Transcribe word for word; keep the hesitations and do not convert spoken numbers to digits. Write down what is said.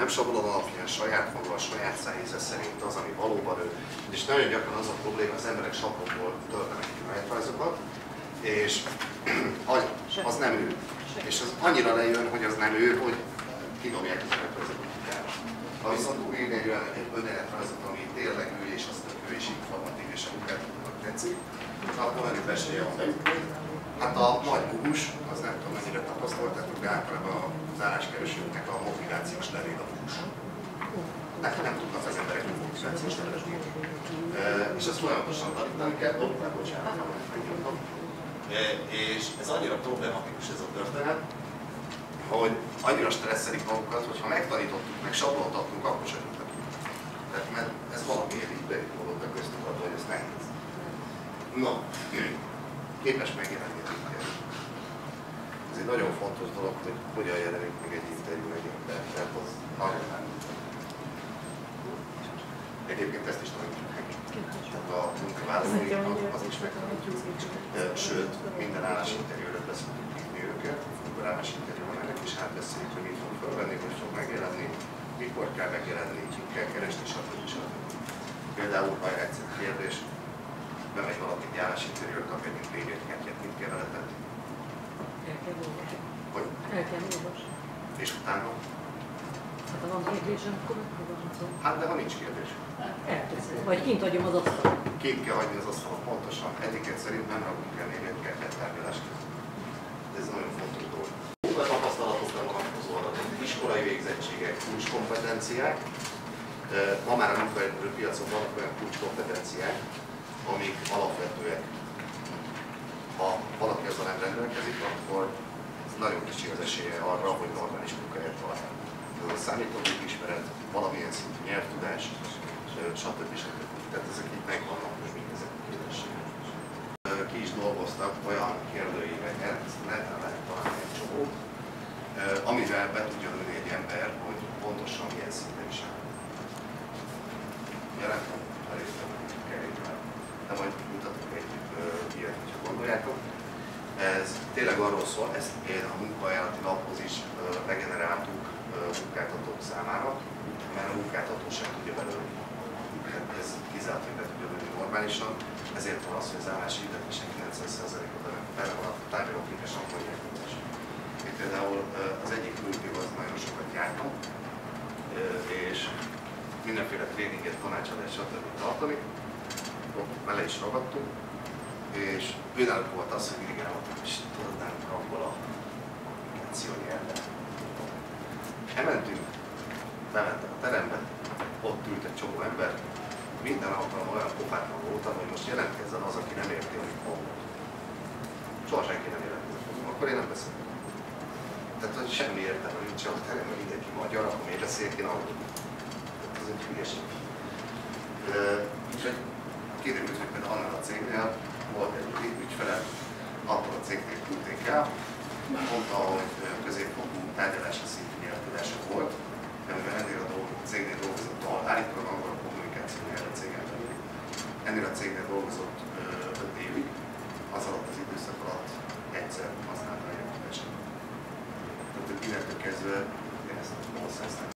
nem sablon alapján, saját maga, a saját szájíze szerint az, ami valóban ő. És nagyon gyakran az a probléma, az emberek sablonból töltenek ki önéletrajzokat, és az nem ő. És az annyira lejön, hogy az nem ő, hogy kidobják az önéletrajzokat utána. Ha viszont úgy írni egy olyan önéletrajzot, ami tényleg ő, és az tök ő, és informatív, és a munkáltatónak tetszik, akkor velük esélye van. Hát a nagy búhus, az nem tudom mennyire tapasztaltatok, de általában az álláskeresőknek a motivációs levél a búhus. De nem tudnak az emberek a motivációs levelet írni. És ezt folyamatosan tanítani kell, oh, bocsánat, megnyomtam. És ez annyira problematikus ez a történet, hogy annyira stresszelik magukat, hogy ha megtanítottuk, meg sablont adtunk, akkor sem tudtak ki. Tehát mert ez valamiért így bejutódott a köztudatba, hogy ez nehéz. No, képes megjelenni az interjú. Ez egy nagyon fontos dolog, hogy hogyan jelenik meg egy interjú egy ember, tehát az nagyon nem. Egyébként ezt is tanítjuk meg. Tehát a munkavállalóinknak az is megtanítjuk. Sőt, minden állásinterjúra beszélünk hívni őket, amikor állásinterjúra mennek, és átbeszéljük, hogy mit fog felvenni, hogy fog megjelenni, mikor kell megjelenni, ki kell keresni, stb. stb. Például, ha egyszerű kérdés, bemegy valaki egy állásinterjúra, kap egy bé vé-t, mit kell vele tenni? El kell olvasni. Hogy? El kell olvasni. És utána? Hát ha van kérdésem, akkor megfogalmazom. Hát de ha nincs kérdés. Elteszem. Vagy kint hagyom az asztalon. Kint kell hagyni az asztalon, pontosan. Etiket szerint nem rakunk el névjegyeket tárgyalás között. Ez nagyon fontos dolog. Munkatapasztalatokra vonatkozó adatok, iskolai végzettségek, kulcskompetenciák. Ma már a munkaerőpiacon vannak olyan kulcskompetenciák, amik alapvetőek. Ha valaki ezzel nem rendelkezik, akkor nagyon kicsi az esélye arra, hogy normális munkahelyet talál. Ez a számítógép ismeret, valamilyen szintű nyelvtudás, stb. stb. Tehát ezek így megvannak most mind ezek a képességek. Ki is dolgoztak olyan kérdőíveket, neten lehet találni egy csomó, amivel be tudja lőni egy ember, hogy pontosan milyen szinten is áll. Jelentem, elég kell így már. De majd mutatok egy ilyet, hogyha gondoljátok. Ez tényleg arról szól, ezt én a munkaajánlati laphoz is regeneráltuk munkáltatók számára, mert a munkáltató sem tudja belőle. Ez kizárt, hogy be tudja lőni normálisan, ezért van az, hogy az állási hirdetések kilencven százalékot benne van a tárgyalóképes angol nyelvtudás. Én például az egyik működő az nagyon sokat jártam, és mindenféle tréninget, tanácsadást, stb. Tartani, ott bele is ragadtunk, és például volt az, hogy mindig elmondtam, és tudod nálunk abból a kommunikáció nyelven. Elmentünk, bementem a terembe, ott ült egy csomó ember, minden alkalommal olyan pofátlan voltam, hogy most jelentkezzen az, aki nem érti, amit mondott. Soha senki nem jelentkezett, akkor én nem beszéltem. Tehát, hogy semmi értelme nincs a teremben, mindenki magyar, akkor még beszéljek, én angolul. Ez egy hülyeség. Úgyhogy kiderült, hogy például annál a cégnél volt egy ügyfele, attól a cégnél küldték el, mondta, hogy középfokú tárgyalási szintű nyelvtudása volt, de mivel ennél a cégnél dolgozott, állítólag angol a kommunikáció nyelv a cégen belül. Ennél a cégnél dolgozott öt évig, az alatt az időszak alatt egyszer használta a nyelvtudását. Tehát innentől kezdve én ezt a